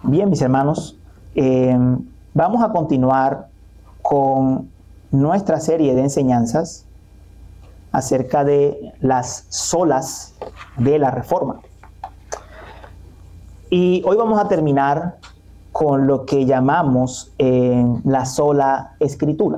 Bien, mis hermanos, vamos a continuar con nuestra serie de enseñanzas acerca de las solas de la Reforma. Y hoy vamos a terminar con lo que llamamos la sola Escritura.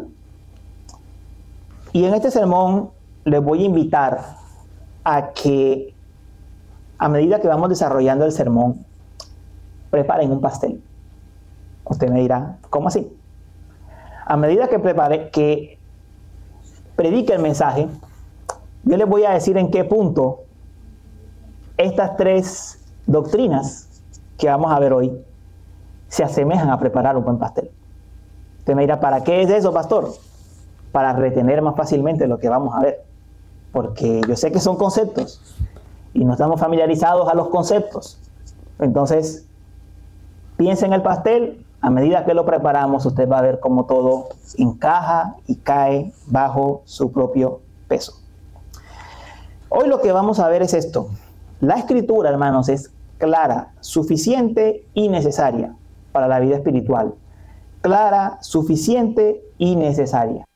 Y en este sermón les voy a invitar a que, a medida que vamos desarrollando el sermón, preparen un pastel. Usted me dirá, ¿cómo así? A medida que predique el mensaje, yo les voy a decir en qué punto estas tres doctrinas que vamos a ver hoy se asemejan a preparar un buen pastel. Usted me dirá, ¿para qué es eso, pastor? Para retener más fácilmente lo que vamos a ver. Porque yo sé que son conceptos y no estamos familiarizados a los conceptos. Entonces, piensa en el pastel. A medida que lo preparamos, usted va a ver cómo todo encaja y cae bajo su propio peso. Hoy lo que vamos a ver es esto. La Escritura, hermanos, es clara, suficiente y necesaria para la vida espiritual. Clara, suficiente y necesaria.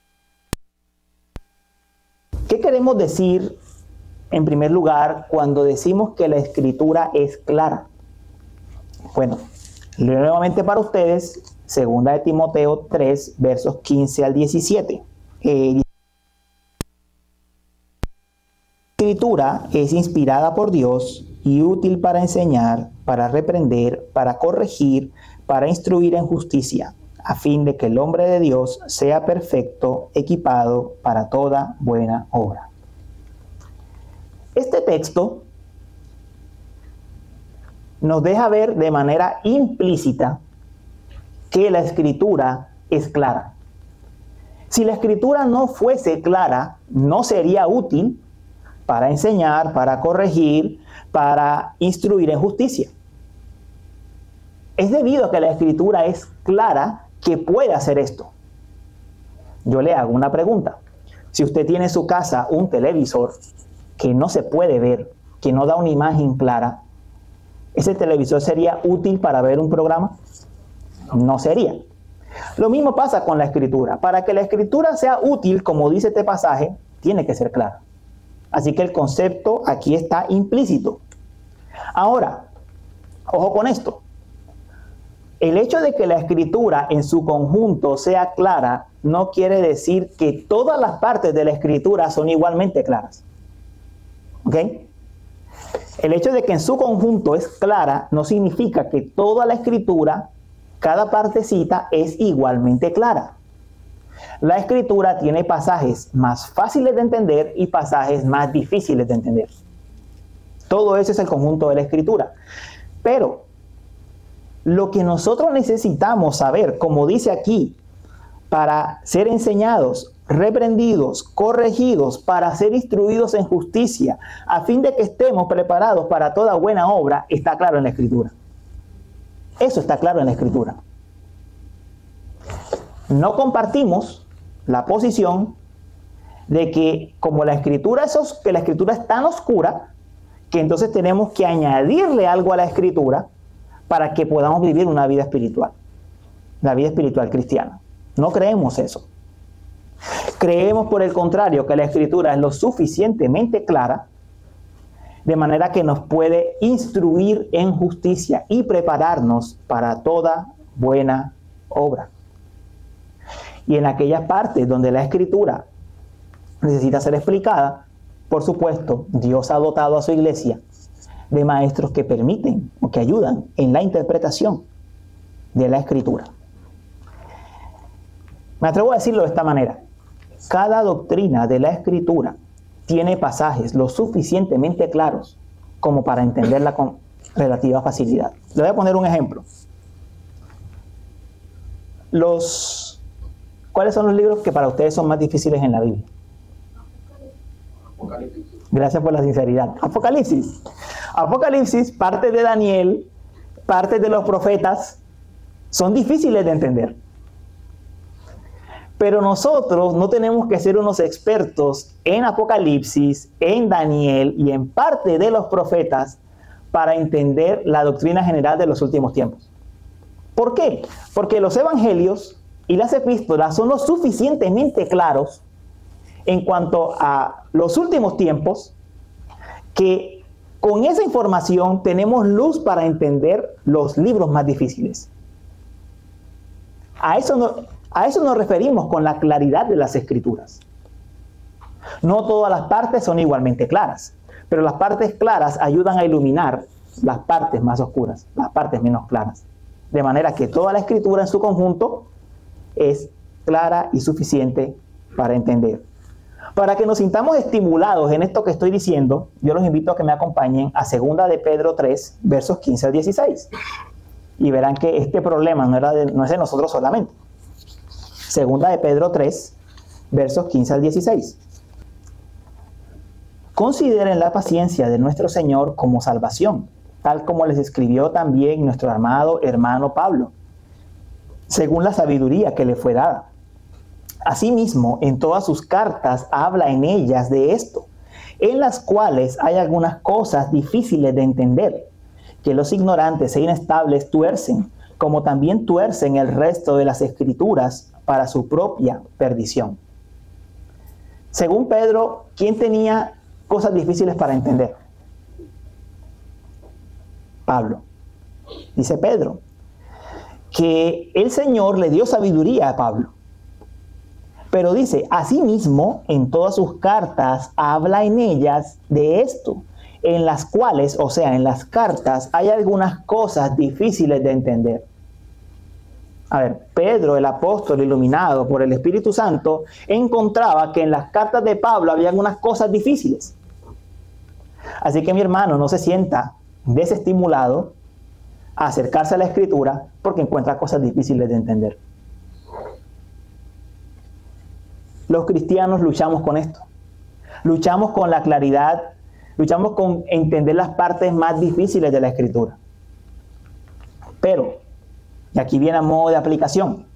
¿Qué queremos decir, en primer lugar, cuando decimos que la Escritura es clara? Bueno, leo nuevamente para ustedes, 2 de Timoteo 3, versos 15 al 17. La Escritura es inspirada por Dios y útil para enseñar, para reprender, para corregir, para instruir en justicia, a fin de que el hombre de Dios sea perfecto, equipado para toda buena obra. Este texto nos deja ver de manera implícita que la Escritura es clara. Si la Escritura no fuese clara, no sería útil para enseñar, para corregir, para instruir en justicia. Es debido a que la Escritura es clara que puede hacer esto. Yo le hago una pregunta. Si usted tiene en su casa un televisor que no se puede ver, que no da una imagen clara, ¿ese televisor sería útil para ver un programa? No sería. Lo mismo pasa con la Escritura. Para que la Escritura sea útil, como dice este pasaje, tiene que ser clara. Así que el concepto aquí está implícito. Ahora, ojo con esto. El hecho de que la Escritura en su conjunto sea clara no quiere decir que todas las partes de la Escritura son igualmente claras. ¿Ok? El hecho de que en su conjunto es clara no significa que toda la Escritura, cada partecita, es igualmente clara. La Escritura tiene pasajes más fáciles de entender y pasajes más difíciles de entender. Todo eso es el conjunto de la Escritura. Pero lo que nosotros necesitamos saber, como dice aquí, para ser enseñados, reprendidos, corregidos, para ser instruidos en justicia, a fin de que estemos preparados para toda buena obra, está claro en la Escritura. Eso está claro en la Escritura. No compartimos la posición de que como la Escritura es tan oscura, que entonces tenemos que añadirle algo a la Escritura para que podamos vivir una vida espiritual, la vida espiritual cristiana. No creemos eso. Creemos, por el contrario, que la Escritura es lo suficientemente clara, de manera que nos puede instruir en justicia y prepararnos para toda buena obra. Y en aquellas partes donde la Escritura necesita ser explicada, por supuesto, Dios ha dotado a su iglesia de maestros que permiten o que ayudan en la interpretación de la Escritura. Me atrevo a decirlo de esta manera. Cada doctrina de la Escritura tiene pasajes lo suficientemente claros como para entenderla con relativa facilidad. Le voy a poner un ejemplo. ¿Cuáles son los libros que para ustedes son más difíciles en la Biblia? Apocalipsis. Gracias por la sinceridad. Apocalipsis. Apocalipsis, parte de Daniel, parte de los profetas, son difíciles de entender. Pero nosotros no tenemos que ser unos expertos en Apocalipsis, en Daniel y en parte de los profetas para entender la doctrina general de los últimos tiempos. ¿Por qué? Porque los evangelios y las epístolas son lo suficientemente claros en cuanto a los últimos tiempos que con esa información tenemos luz para entender los libros más difíciles. A eso nos referimos con la claridad de las Escrituras. No todas las partes son igualmente claras, pero las partes claras ayudan a iluminar las partes más oscuras, las partes menos claras. De manera que toda la Escritura en su conjunto es clara y suficiente para entender. Para que nos sintamos estimulados en esto que estoy diciendo, yo los invito a que me acompañen a 2 de Pedro 3, versos 15 al 16. Y verán que este problema no es de nosotros solamente. 2 de Pedro 3, versos 15 al 16. Consideren la paciencia de nuestro Señor como salvación, tal como les escribió también nuestro amado hermano Pablo, según la sabiduría que le fue dada. Asimismo, en todas sus cartas habla en ellas de esto, en las cuales hay algunas cosas difíciles de entender, que los ignorantes e inestables tuercen, como también tuercen el resto de las Escrituras para su propia perdición. Según Pedro, ¿quién tenía cosas difíciles para entender? Pablo. Dice Pedro que el Señor le dio sabiduría a Pablo. Pero dice, asimismo, en todas sus cartas habla en ellas de esto, en las cuales, o sea, en las cartas, hay algunas cosas difíciles de entender. A ver, Pedro, el apóstol iluminado por el Espíritu Santo, encontraba que en las cartas de Pablo había algunas cosas difíciles. Así que mi hermano no se sienta desestimulado a acercarse a la Escritura porque encuentra cosas difíciles de entender. Los cristianos luchamos con esto. Luchamos con la claridad, luchamos con entender las partes más difíciles de la Escritura. Pero, y aquí viene a modo de aplicación,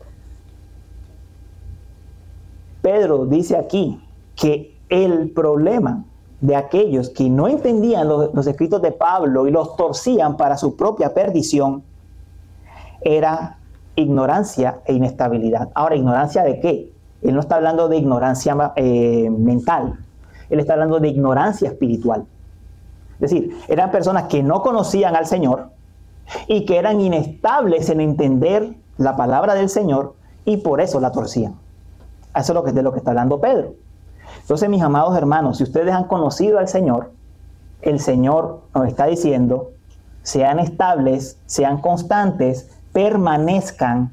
Pedro dice aquí que el problema de aquellos que no entendían los escritos de Pablo y los torcían para su propia perdición era ignorancia e inestabilidad. Ahora, ¿ignorancia de qué? Él no está hablando de ignorancia mental, él está hablando de ignorancia espiritual. Es decir, eran personas que no conocían al Señor y que eran inestables en entender la palabra del Señor y por eso la torcían. Eso es de lo que está hablando Pedro. Entonces, mis amados hermanos, si ustedes han conocido al Señor, el Señor nos está diciendo, sean estables, sean constantes, permanezcan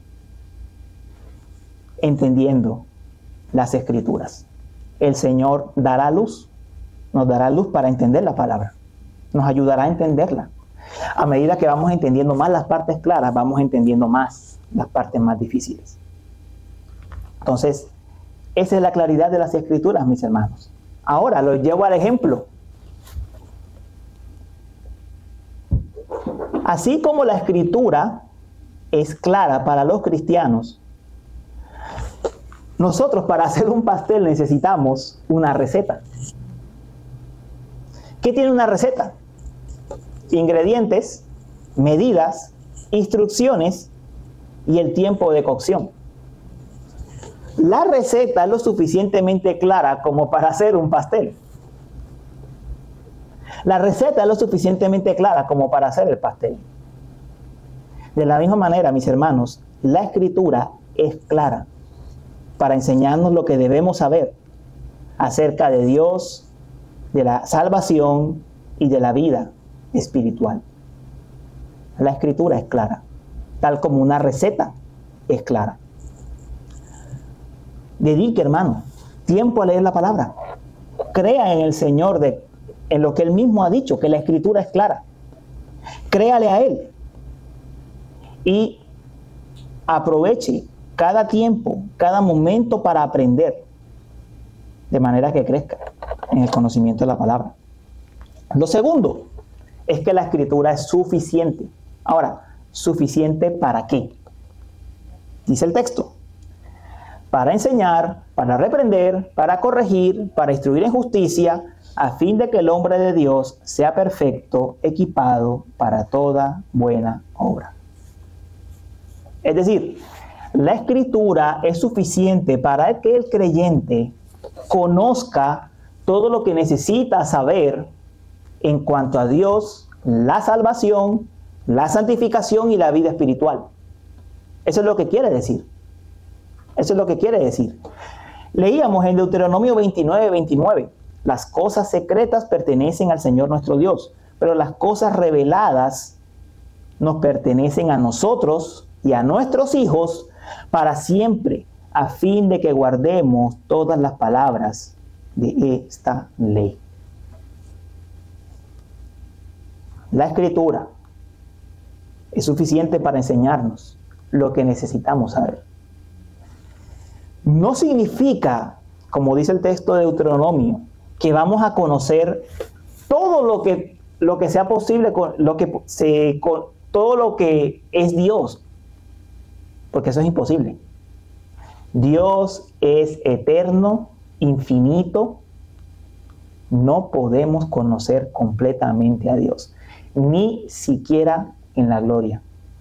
entendiendo las Escrituras. El Señor dará luz, nos dará luz para entender la palabra, nos ayudará a entenderla. A medida que vamos entendiendo más las partes claras, vamos entendiendo más las partes más difíciles. Entonces, esa es la claridad de las Escrituras, mis hermanos. Ahora los llevo al ejemplo. Así como la Escritura es clara para los cristianos, nosotros para hacer un pastel necesitamos una receta. ¿Qué tiene una receta? Ingredientes, medidas, instrucciones y el tiempo de cocción. La receta es lo suficientemente clara como para hacer un pastel. La receta es lo suficientemente clara como para hacer el pastel. De la misma manera, mis hermanos, la Escritura es clara para enseñarnos lo que debemos saber acerca de Dios, de la salvación y de la vida espiritual. La Escritura es clara, tal como una receta es clara. Dedique, hermano, tiempo a leer la palabra. Crea en el Señor, en lo que Él mismo ha dicho, que la Escritura es clara. Créale a Él. Y aproveche cada tiempo, cada momento para aprender, de manera que crezca en el conocimiento de la palabra. Lo segundo es que la Escritura es suficiente. Ahora, ¿suficiente para qué? Dice el texto: para enseñar, para reprender, para corregir, para instruir en justicia, a fin de que el hombre de Dios sea perfecto, equipado para toda buena obra. Es decir, la Escritura es suficiente para que el creyente conozca todo lo que necesita saber en cuanto a Dios, la salvación, la santificación y la vida espiritual. Eso es lo que quiere decir. Eso es lo que quiere decir. Leíamos en Deuteronomio 29:29, las cosas secretas pertenecen al Señor nuestro Dios, pero las cosas reveladas nos pertenecen a nosotros y a nuestros hijos para siempre, a fin de que guardemos todas las palabras de esta ley. La Escritura es suficiente para enseñarnos lo que necesitamos saber. No significa, como dice el texto de Deuteronomio, que vamos a conocer todo lo que sea posible, todo lo que es Dios, porque eso es imposible. Dios es eterno, infinito. No podemos conocer completamente a Dios, ni siquiera en la gloria.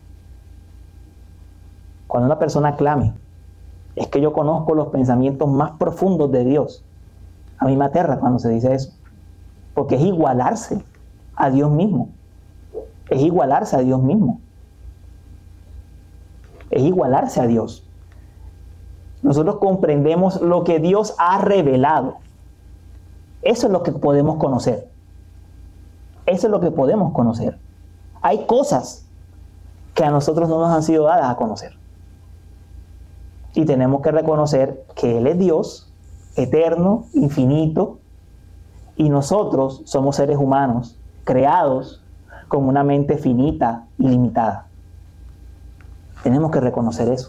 Cuando una persona clame, es que yo conozco los pensamientos más profundos de Dios, a mí me aterra cuando se dice eso, porque es igualarse a Dios mismo. Es igualarse a Dios mismo. Es igualarse a Dios. Nosotros comprendemos lo que Dios ha revelado. Eso es lo que podemos conocer. Eso es lo que podemos conocer. Hay cosas que a nosotros no nos han sido dadas a conocer. Y tenemos que reconocer que Él es Dios, eterno, infinito, y nosotros somos seres humanos, creados con una mente finita y limitada. Tenemos que reconocer eso.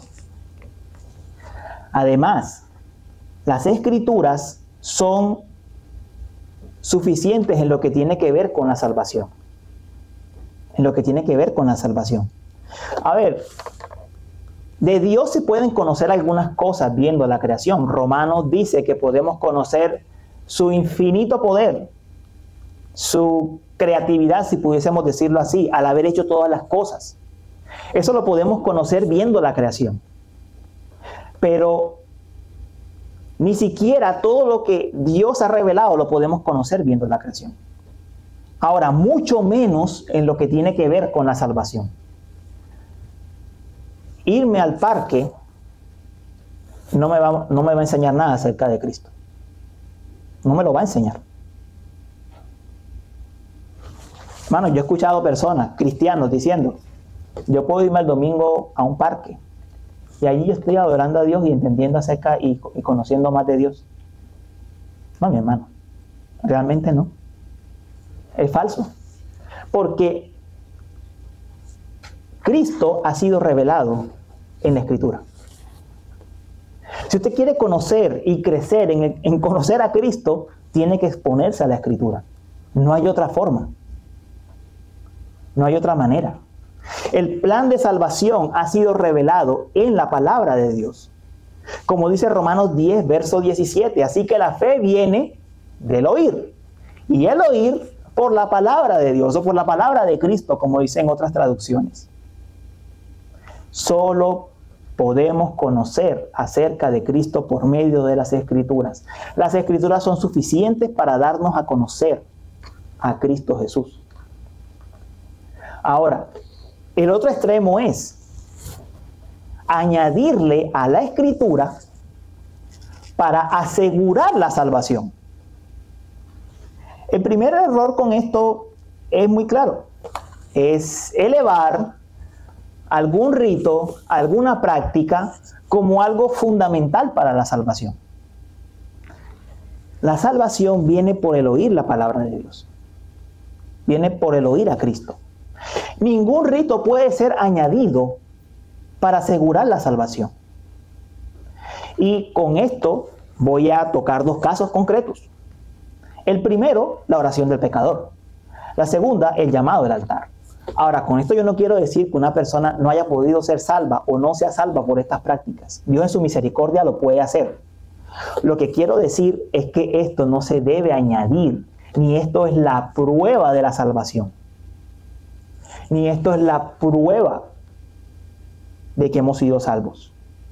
Además, las Escrituras son suficientes en lo que tiene que ver con la salvación. En lo que tiene que ver con la salvación. A ver, de Dios se pueden conocer algunas cosas viendo la creación. Romanos dice que podemos conocer su infinito poder, su creatividad, si pudiésemos decirlo así, al haber hecho todas las cosas. Eso lo podemos conocer viendo la creación. Pero ni siquiera todo lo que Dios ha revelado lo podemos conocer viendo la creación. Ahora, mucho menos en lo que tiene que ver con la salvación. Irme al parque no me va a enseñar nada acerca de Cristo. No me lo va a enseñar. Hermano, yo he escuchado personas, cristianos, diciendo, yo puedo irme el domingo a un parque y allí yo estoy adorando a Dios y entendiendo acerca y conociendo más de Dios. No, mi hermano, realmente no. Es falso. Porque Cristo ha sido revelado en la Escritura. Si usted quiere conocer y crecer en conocer a Cristo, tiene que exponerse a la Escritura. No hay otra forma. No hay otra manera. El plan de salvación ha sido revelado en la palabra de Dios. Como dice Romanos 10, verso 17. Así que la fe viene del oír. Y el oír por la palabra de Dios o por la palabra de Cristo, como dicen otras traducciones. Solo podemos conocer acerca de Cristo por medio de las Escrituras. Las Escrituras son suficientes para darnos a conocer a Cristo Jesús. Ahora, el otro extremo es añadirle a la Escritura para asegurar la salvación. El primer error con esto es muy claro. Es elevar algún rito, alguna práctica como algo fundamental para la salvación. La salvación viene por el oír la palabra de Dios. Viene por el oír a Cristo. Ningún rito puede ser añadido para asegurar la salvación. Y con esto voy a tocar dos casos concretos. El primero, la oración del pecador. La segunda, el llamado del altar. Ahora, con esto yo no quiero decir que una persona no haya podido ser salva o no sea salva por estas prácticas. Dios en su misericordia lo puede hacer. Lo que quiero decir es que esto no se debe añadir ni esto es la prueba de la salvación, ni esto es la prueba de que hemos sido salvos.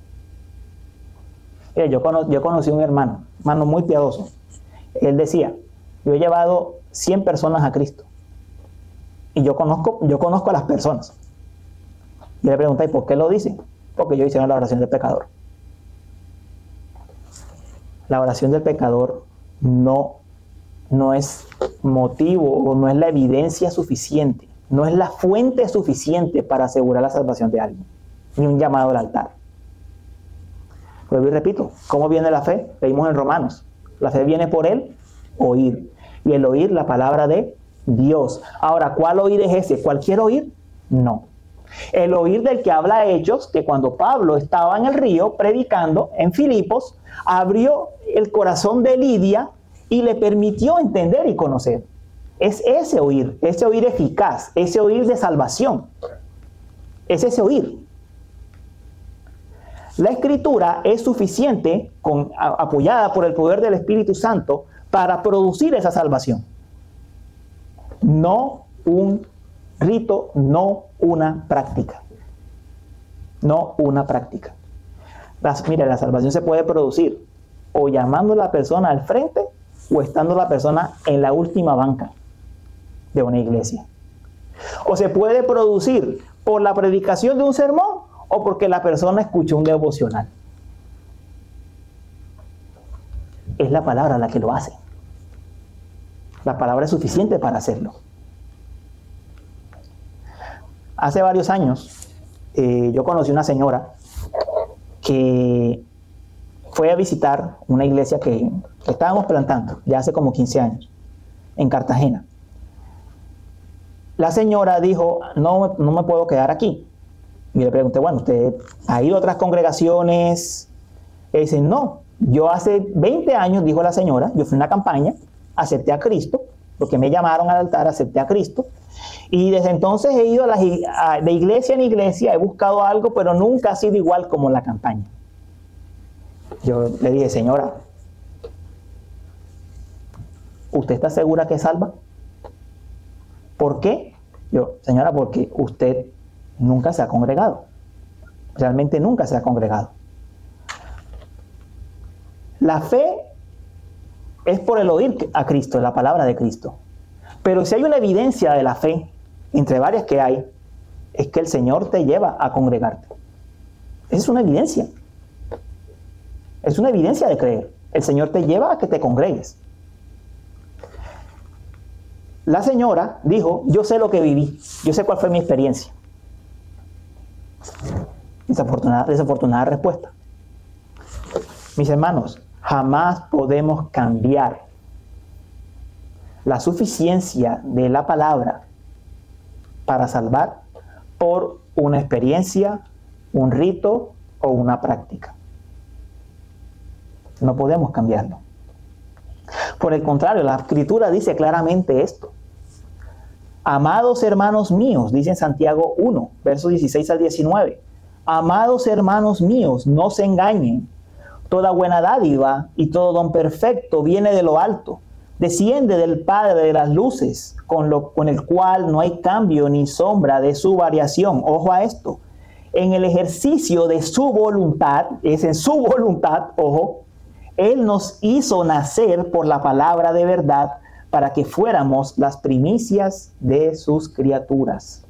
Mira, yo conocí a un hermano muy piadoso. Él decía, yo he llevado 100 personas a Cristo y yo conozco a las personas. Y le pregunté, ¿por qué lo dice? Porque yo hice la oración del pecador. La oración del pecador no es motivo o no es la evidencia suficiente, no es la fuente suficiente para asegurar la salvación de alguien, ni un llamado al altar. Vuelvo y repito, ¿cómo viene la fe? Leímos en Romanos. La fe viene por el oír. Y el oír la palabra de Dios. Ahora, ¿cuál oír es ese? ¿Cualquier oír? No. El oír del que habla Hechos, que cuando Pablo estaba en el río predicando en Filipos, abrió el corazón de Lidia y le permitió entender y conocer. Es ese oír eficaz, ese oír de salvación. Es ese oír. La Escritura es suficiente, apoyada por el poder del Espíritu Santo, para producir esa salvación. No un rito, no una práctica. No una práctica. Mira, la salvación se puede producir o llamando a la persona al frente o estando la persona en la última banca de una iglesia. O se puede producir por la predicación de un sermón o porque la persona escuchó un devocional. Es la palabra la que lo hace. La palabra es suficiente para hacerlo. Hace varios años, yo conocí una señora que fue a visitar una iglesia que estábamos plantando, ya hace como 15 años, en Cartagena. La señora dijo, no me puedo quedar aquí. Y le pregunté, bueno, ¿usted ha ido a otras congregaciones? Y dice, no, yo hace 20 años, dijo la señora, yo fui a una campaña, acepté a Cristo, porque me llamaron al altar, acepté a Cristo, y desde entonces he ido de iglesia en iglesia, he buscado algo, pero nunca ha sido igual como la campaña. Yo le dije, señora, ¿usted está segura que es salva? ¿Por qué? Yo, señora, porque usted nunca se ha congregado. Realmente nunca se ha congregado. La fe es por el oír a Cristo, la palabra de Cristo. Pero si hay una evidencia de la fe, entre varias que hay, es que el Señor te lleva a congregarte. Esa es una evidencia. Es una evidencia de creer. El Señor te lleva a que te congregues. La señora dijo, yo sé lo que viví, yo sé cuál fue mi experiencia. Desafortunada respuesta. Mis hermanos, jamás podemos cambiar la suficiencia de la palabra para salvar por una experiencia, un rito o una práctica. No podemos cambiarlo. Por el contrario, la Escritura dice claramente esto. Amados hermanos míos, dice en Santiago 1, versos 16 al 19. Amados hermanos míos, no se engañen. Toda buena dádiva y todo don perfecto viene de lo alto. Desciende del Padre de las luces, con el cual no hay cambio ni sombra de su variación. Ojo a esto. En el ejercicio de su voluntad, es en su voluntad, ojo, Él nos hizo nacer por la palabra de verdad para que fuéramos las primicias de sus criaturas.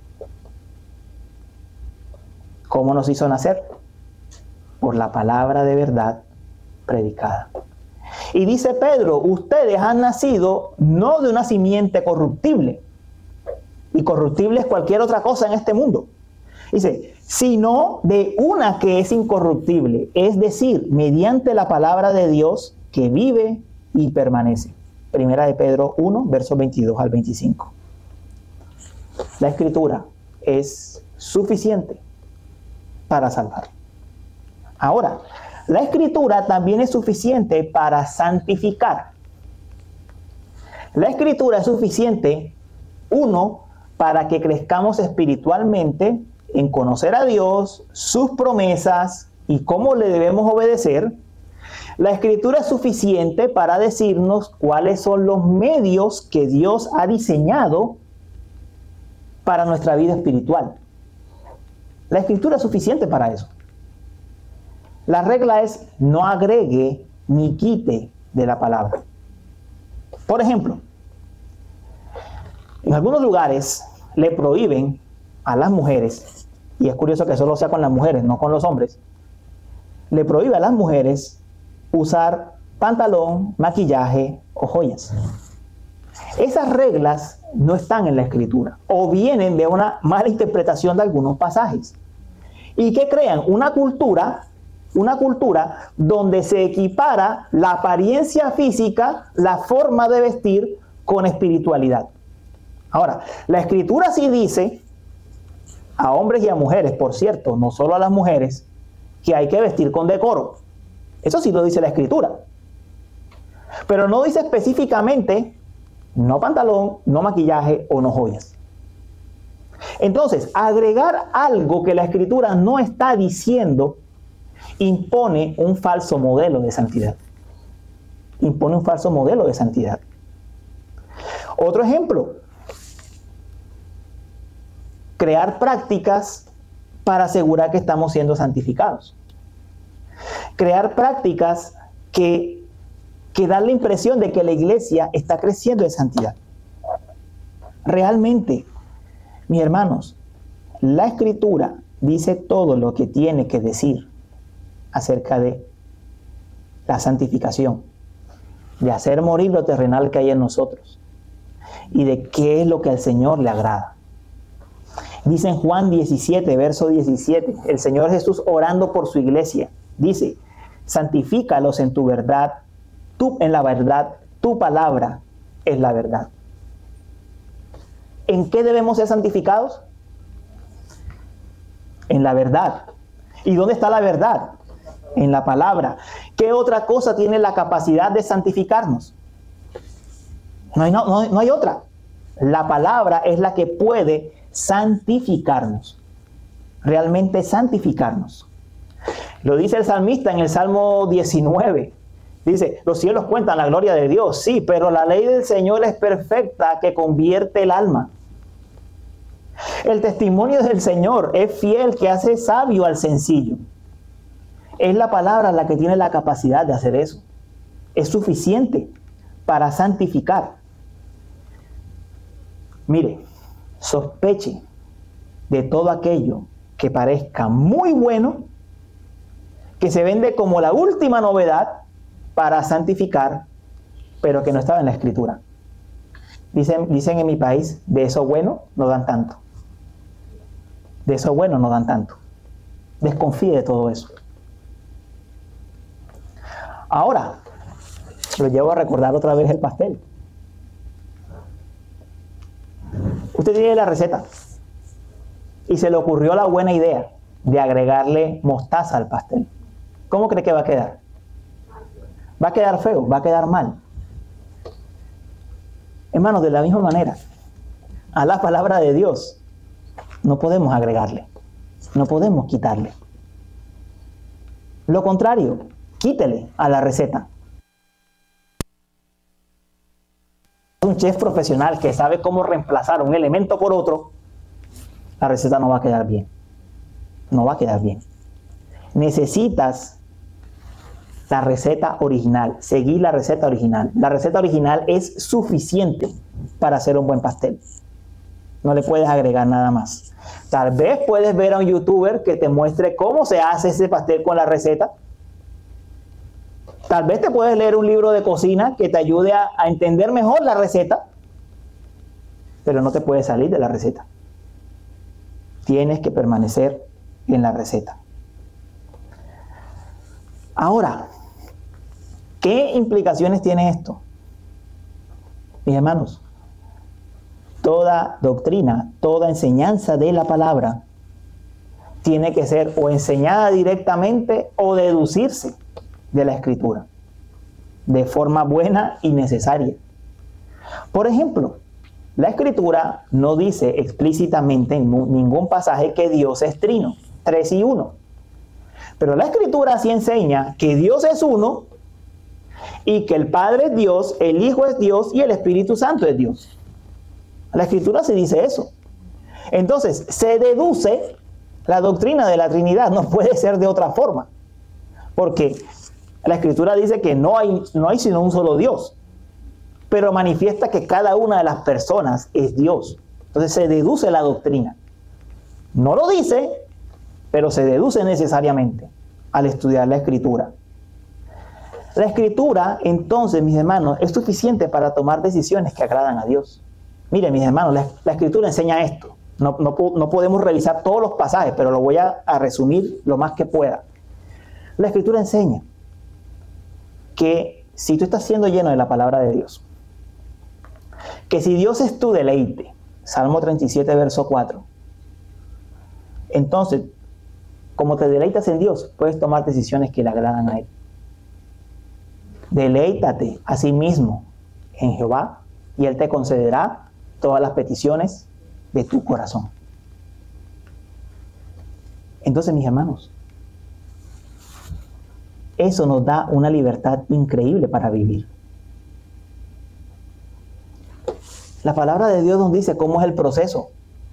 ¿Cómo nos hizo nacer? Por la palabra de verdad predicada. Y dice Pedro, ustedes han nacido no de una simiente corruptible, y corruptible es cualquier otra cosa en este mundo. Dice, sino de una que es incorruptible, es decir, mediante la palabra de Dios que vive y permanece. Primera de Pedro 1, versos 22 al 25. La Escritura es suficiente para salvar. Ahora, la Escritura también es suficiente para santificar. La Escritura es suficiente, uno, para que crezcamos espiritualmente en conocer a Dios, sus promesas y cómo le debemos obedecer. La Escritura es suficiente para decirnos cuáles son los medios que Dios ha diseñado para nuestra vida espiritual. La Escritura es suficiente para eso. La regla es no agregue ni quite de la palabra. Por ejemplo, en algunos lugares le prohíben a las mujeres, y es curioso que solo sea con las mujeres, no con los hombres, le prohíbe a las mujeres usar pantalón, maquillaje o joyas. Esas reglas no están en la Escritura o vienen de una mala interpretación de algunos pasajes. ¿Y qué crean? Una cultura donde se equipara la apariencia física, la forma de vestir con espiritualidad. Ahora, la Escritura sí dice a hombres y a mujeres, por cierto, no solo a las mujeres, que hay que vestir con decoro. Eso sí lo dice la Escritura. Pero no dice específicamente no pantalón, no maquillaje o no joyas. Entonces, agregar algo que la Escritura no está diciendo impone un falso modelo de santidad. Impone un falso modelo de santidad. Otro ejemplo, crear prácticas para asegurar que estamos siendo santificados. Crear prácticas que dan la impresión de que la iglesia está creciendo en santidad. Realmente, mis hermanos, la Escritura dice todo lo que tiene que decir acerca de la santificación, de hacer morir lo terrenal que hay en nosotros y de qué es lo que al Señor le agrada. Dice en Juan 17, verso 17, el Señor Jesús orando por su iglesia, dice: santifícalos en tu verdad, tú en la verdad, tu palabra es la verdad. ¿En qué debemos ser santificados? En la verdad. ¿Y dónde está la verdad? En la palabra. ¿Qué otra cosa tiene la capacidad de santificarnos? No hay otra. La palabra es la que puede santificarnos. Realmente santificarnos. Lo dice el salmista en el Salmo 19. Dice, los cielos cuentan la gloria de Dios. Sí, pero la ley del Señor es perfecta, que convierte el alma. El testimonio del Señor es fiel, que hace sabio al sencillo. Es la palabra la que tiene la capacidad de hacer eso. Es suficiente para santificar. Mire, sospeche de todo aquello que parezca muy bueno, que se vende como la última novedad para santificar, pero que no estaba en la Escritura. Dicen en mi país, de eso bueno no dan tanto. De eso bueno no dan tanto. Desconfíe de todo eso. Ahora, lo llevo a recordar otra vez el pastel. Usted tiene la receta y se le ocurrió la buena idea de agregarle mostaza al pastel. ¿Cómo cree que va a quedar? Va a quedar feo, va a quedar mal. Hermanos, de la misma manera, a la palabra de Dios no podemos agregarle, no podemos quitarle. Lo contrario, quítele a la receta. Un chef profesional que sabe cómo reemplazar un elemento por otro, la receta no va a quedar bien. No va a quedar bien. Necesitas la receta original, seguir la receta original. La receta original es suficiente para hacer un buen pastel. No le puedes agregar nada más. Tal vez puedes ver a un youtuber que te muestre cómo se hace ese pastel con la receta. Tal vez te puedes leer un libro de cocina que te ayude a entender mejor la receta, pero no te puedes salir de la receta. Tienes que permanecer en la receta. Ahora, ¿qué implicaciones tiene esto? Mis hermanos, toda doctrina, toda enseñanza de la palabra tiene que ser o enseñada directamente o deducirse de la Escritura, de forma buena y necesaria. Por ejemplo, la Escritura no dice explícitamente en ningún pasaje que Dios es trino, 3 y 1. Pero la Escritura sí enseña que Dios es uno y que el Padre es Dios, el Hijo es Dios y el Espíritu Santo es Dios. La Escritura se dice eso. Entonces, se deduce la doctrina de la Trinidad, no puede ser de otra forma, porque la Escritura dice que no hay sino un solo Dios, pero manifiesta que cada una de las personas es Dios. Entonces se deduce la doctrina. No lo dice, pero se deduce necesariamente al estudiar la Escritura. La Escritura, entonces, mis hermanos, es suficiente para tomar decisiones que agradan a Dios. Miren, mis hermanos, la Escritura enseña esto. No podemos revisar todos los pasajes, pero lo voy a resumir lo más que pueda. La Escritura enseña que si tú estás siendo lleno de la palabra de Dios, que si Dios es tu deleite, Salmo 37, verso 4, entonces, como te deleitas en Dios, puedes tomar decisiones que le agradan a Él. Deleítate a sí mismo en Jehová y Él te concederá todas las peticiones de tu corazón. Entonces, mis hermanos, eso nos da una libertad increíble para vivir. La palabra de Dios nos dice cómo es el proceso.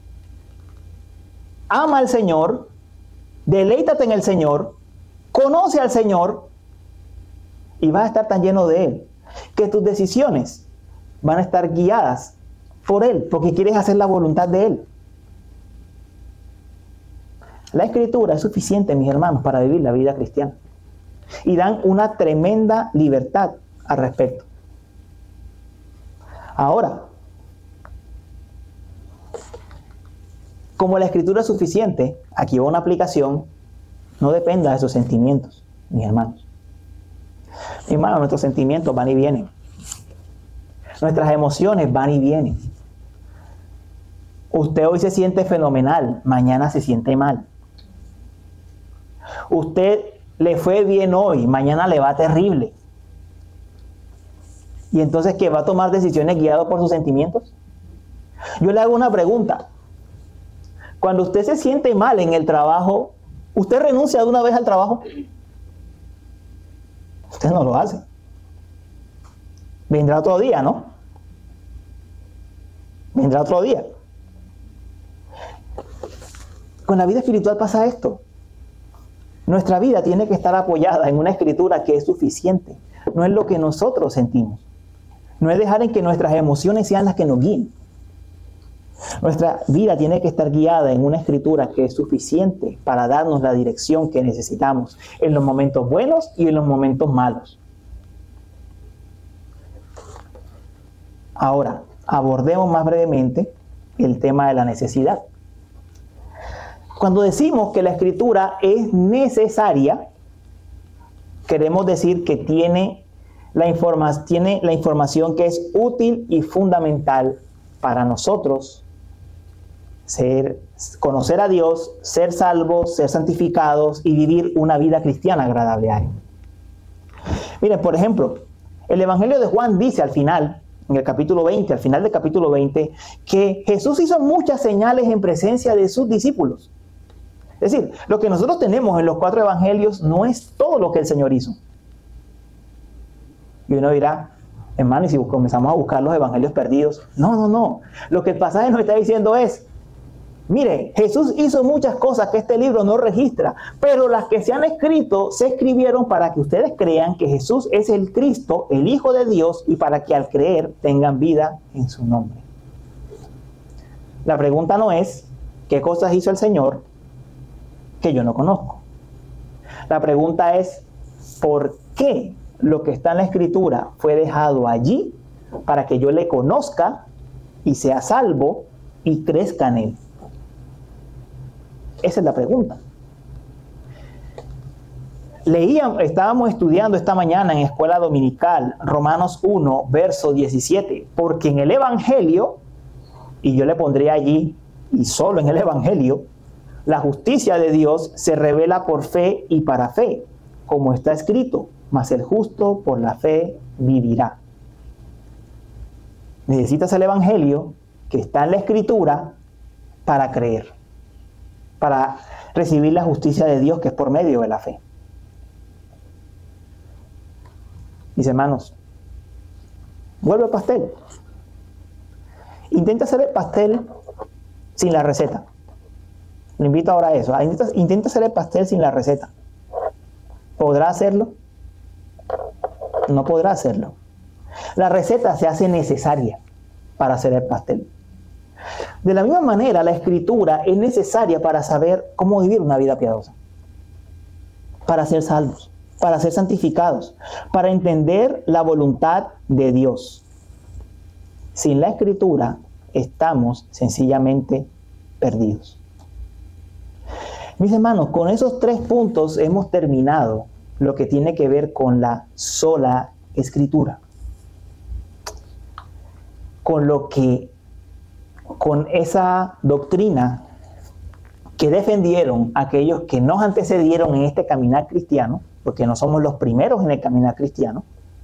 Ama al Señor, deleítate en el Señor, conoce al Señor y vas a estar tan lleno de Él que tus decisiones van a estar guiadas por Él, porque quieres hacer la voluntad de Él. La Escritura es suficiente, mis hermanos, para vivir la vida cristiana. Y dan una tremenda libertad al respecto. Ahora, como la Escritura es suficiente, aquí va una aplicación, no dependa de sus sentimientos, mis hermanos. Mis hermanos, nuestros sentimientos van y vienen. Nuestras emociones van y vienen. Usted hoy se siente fenomenal, mañana se siente mal. Usted le fue bien hoy, mañana le va terrible. ¿Y entonces qué? ¿Va a tomar decisiones guiadas por sus sentimientos? Yo le hago una pregunta. Cuando usted se siente mal en el trabajo, ¿usted renuncia de una vez al trabajo? Usted no lo hace. Vendrá otro día, ¿no? Vendrá otro día. Con la vida espiritual pasa esto. Nuestra vida tiene que estar apoyada en una Escritura que es suficiente. No es lo que nosotros sentimos. No es dejar en que nuestras emociones sean las que nos guíen. Nuestra vida tiene que estar guiada en una Escritura que es suficiente para darnos la dirección que necesitamos en los momentos buenos y en los momentos malos. Ahora, abordemos más brevemente el tema de la necesidad. Cuando decimos que la Escritura es necesaria, queremos decir que tiene la información que es útil y fundamental para nosotros conocer a Dios, ser salvos, ser santificados y vivir una vida cristiana agradable a Él. Miren, por ejemplo, el Evangelio de Juan dice al final, en el capítulo 20, al final del capítulo 20, que Jesús hizo muchas señales en presencia de sus discípulos. Es decir, lo que nosotros tenemos en los 4 evangelios no es todo lo que el Señor hizo. Y uno dirá, hermano, y si comenzamos a buscar los evangelios perdidos. No. Lo que el pasaje nos está diciendo es, mire, Jesús hizo muchas cosas que este libro no registra, pero las que se han escrito, se escribieron para que ustedes crean que Jesús es el Cristo, el Hijo de Dios, y para que al creer tengan vida en su nombre. La pregunta no es, ¿qué cosas hizo el Señor que yo no conozco? La pregunta es, ¿por qué lo que está en la Escritura fue dejado allí para que yo le conozca y sea salvo y crezca en Él? Esa es la pregunta. Estábamos estudiando esta mañana en escuela dominical Romanos 1, verso 17, porque en el Evangelio, y yo le pondré allí, y solo en el Evangelio, la justicia de Dios se revela por fe y para fe, como está escrito, mas el justo por la fe vivirá. Necesitas el Evangelio que está en la Escritura para creer, para recibir la justicia de Dios que es por medio de la fe. Mis hermanos, vuelve al pastel. Intenta hacer el pastel sin la receta. Le invito ahora a eso. Intenta hacer el pastel sin la receta. ¿Podrá hacerlo? No podrá hacerlo. La receta se hace necesaria para hacer el pastel. De la misma manera, la escritura es necesaria para saber cómo vivir una vida piadosa, para ser salvos, para ser santificados, para entender la voluntad de Dios. Sin la escritura estamos sencillamente perdidos. Mis hermanos, con esos 3 puntos hemos terminado lo que tiene que ver con la sola escritura. Con esa doctrina que defendieron aquellos que nos antecedieron en este caminar cristiano, porque no somos los primeros en el caminar cristiano,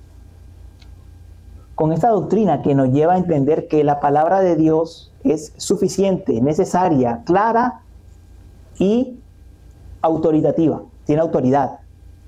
con esta doctrina que nos lleva a entender que la palabra de Dios es suficiente, necesaria, clara y autoritativa, tiene autoridad.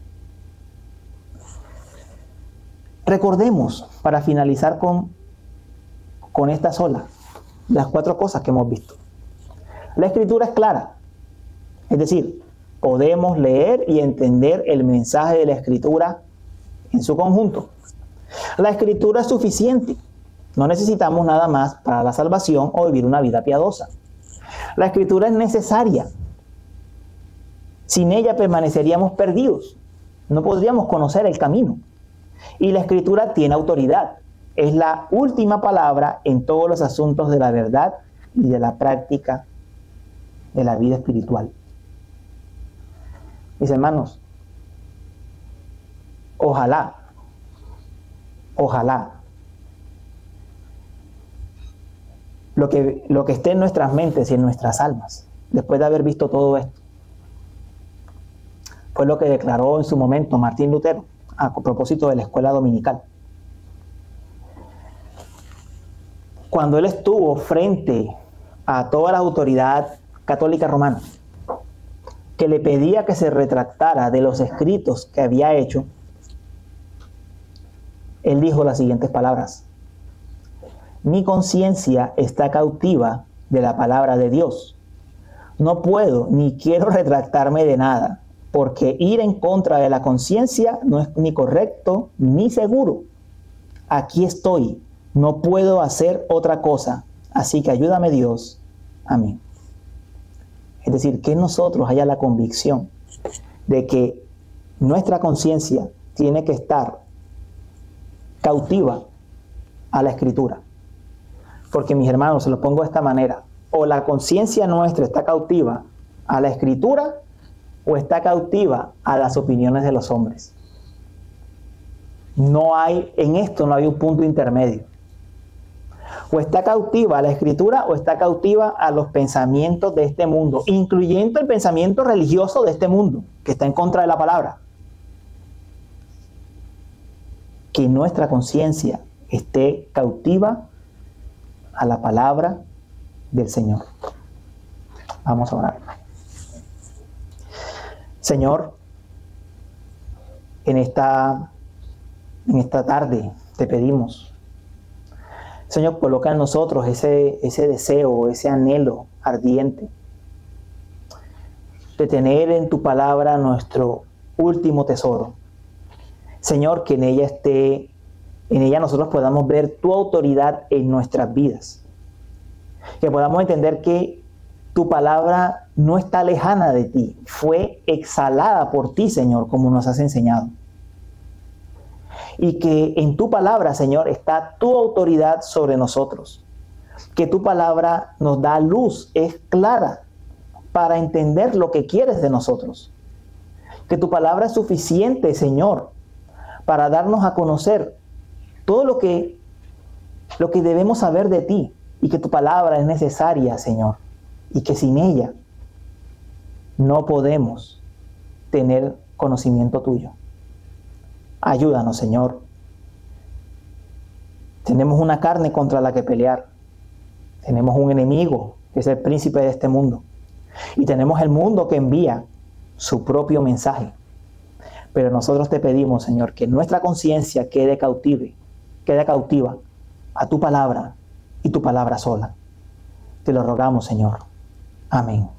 Recordemos, para finalizar con esta sola, las 4 cosas que hemos visto. La escritura es clara, es decir, podemos leer y entender el mensaje de la escritura en su conjunto. La escritura es suficiente, no necesitamos nada más para la salvación o vivir una vida piadosa. La escritura es necesaria, sin ella permaneceríamos perdidos, no podríamos conocer el camino. Y la escritura tiene autoridad, es la última palabra en todos los asuntos de la verdad y de la práctica de la vida espiritual. Mis hermanos, ojalá lo que esté en nuestras mentes y en nuestras almas, después de haber visto todo esto, fue lo que declaró en su momento Martín Lutero a propósito de la escuela dominical. Cuando él estuvo frente a toda la autoridad católica romana, que le pedía que se retractara de los escritos que había hecho, él dijo las siguientes palabras: mi conciencia está cautiva de la palabra de Dios. No puedo ni quiero retractarme de nada, porque ir en contra de la conciencia no es ni correcto ni seguro. Aquí estoy, no puedo hacer otra cosa, así que ayúdame Dios. Amén. Es decir, que en nosotros haya la convicción de que nuestra conciencia tiene que estar cautiva a la escritura. Porque, mis hermanos, se lo pongo de esta manera: o la conciencia nuestra está cautiva a la escritura, o está cautiva a las opiniones de los hombres. En esto no hay un punto intermedio. O está cautiva a la escritura, o está cautiva a los pensamientos de este mundo, incluyendo el pensamiento religioso de este mundo, que está en contra de la palabra. Que nuestra conciencia esté cautiva a la palabra del Señor. Vamos a orar. Señor, en esta tarde te pedimos, Señor, coloca en nosotros ese deseo, ese anhelo ardiente de tener en tu palabra nuestro último tesoro. Señor, que en ella nosotros podamos ver tu autoridad en nuestras vidas. Que podamos entender que tu palabra no está lejana de ti, fue exhalada por ti, Señor, como nos has enseñado. Y que en tu palabra, Señor, está tu autoridad sobre nosotros. Que tu palabra nos da luz, es clara para entender lo que quieres de nosotros. Que tu palabra es suficiente, Señor, para darnos a conocer todo lo que debemos saber de ti. Y que tu palabra es necesaria, Señor. Y que sin ella no podemos tener conocimiento tuyo. Ayúdanos, Señor. Tenemos una carne contra la que pelear. Tenemos un enemigo, que es el príncipe de este mundo. Y tenemos el mundo que envía su propio mensaje. Pero nosotros te pedimos, Señor, que nuestra conciencia quede cautiva a tu palabra y tu palabra sola. Te lo rogamos, Señor. Amén.